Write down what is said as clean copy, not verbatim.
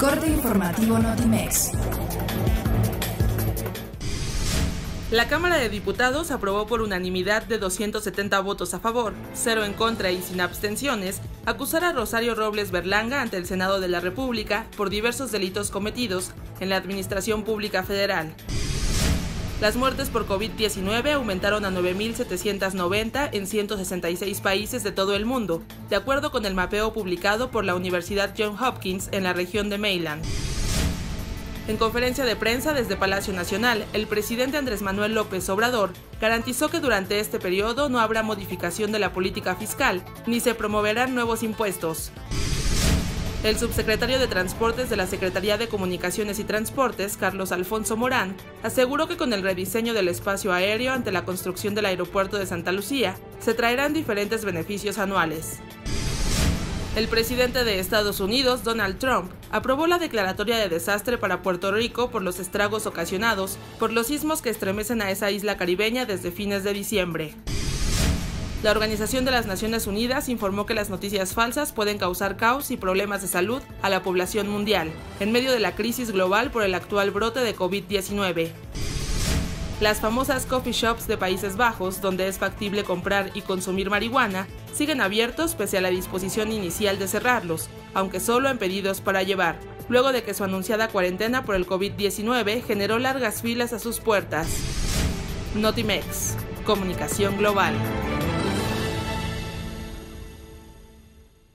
corte informativo Notimex. La Cámara de Diputados aprobó por unanimidad de 270 votos a favor, 0 en contra y sin abstenciones, acusar a Rosario Robles Berlanga ante el Senado de la República por diversos delitos cometidos en la Administración Pública Federal. Las muertes por COVID-19 aumentaron a 9.790 en 166 países de todo el mundo, de acuerdo con el mapeo publicado por la Universidad Johns Hopkins en la región de Maryland. En conferencia de prensa desde Palacio Nacional, el presidente Andrés Manuel López Obrador garantizó que durante este periodo no habrá modificación de la política fiscal, ni se promoverán nuevos impuestos. El subsecretario de Transportes de la Secretaría de Comunicaciones y Transportes, Carlos Alfonso Morán, aseguró que con el rediseño del espacio aéreo ante la construcción del aeropuerto de Santa Lucía, se traerán diferentes beneficios anuales. El presidente de Estados Unidos, Donald Trump, aprobó la declaratoria de desastre para Puerto Rico por los estragos ocasionados por los sismos que estremecen a esa isla caribeña desde fines de diciembre. La Organización de las Naciones Unidas informó que las noticias falsas pueden causar caos y problemas de salud a la población mundial, en medio de la crisis global por el actual brote de COVID-19. Las famosas coffee shops de Países Bajos, donde es factible comprar y consumir marihuana, siguen abiertos pese a la disposición inicial de cerrarlos, aunque solo en pedidos para llevar, luego de que su anunciada cuarentena por el COVID-19 generó largas filas a sus puertas. Notimex, Comunicación Global.